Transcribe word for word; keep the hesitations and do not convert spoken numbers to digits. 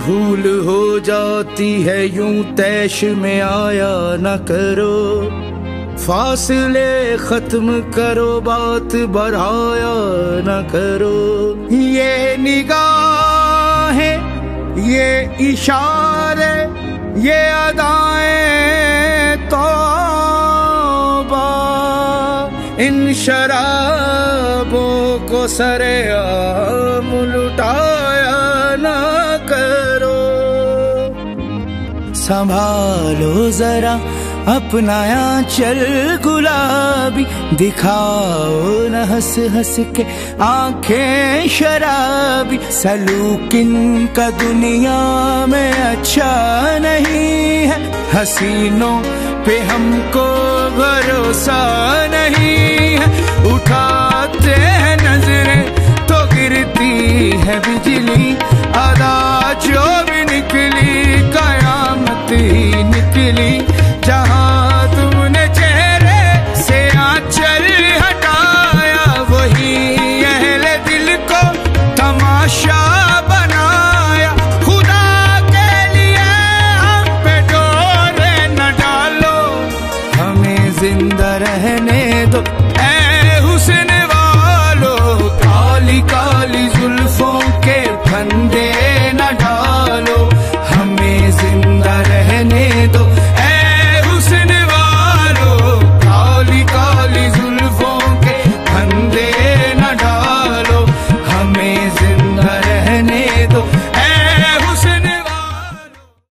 भूल हो जाती है यूं तैश में आया न करो, फासले खत्म करो बात बढ़ाया न करो। ये निगाहें ये इशारे ये अदाएं तौबा, इन शराबों को सरेआम लुटाया न करो। संभालो जरा अपना आंचल गुलाबी, दिखाओ न हंस हंस के आंखें शराबी। सलूक इनका दुनिया में अच्छा नहीं है, हसीनों पे हमको भरोसा नहीं है। उठाते हैं नजरें तो गिरती है बिजली, अदा जो भी निकली कयामत ही निकली। जहाँ तुमने चेहरे से आंचल हटाया, वही अहले दिल को तमाशा बनाया। खुदा के लिए हम पे डोरे न डालो, हमें जिंदा रहने दो ऐ हुस्न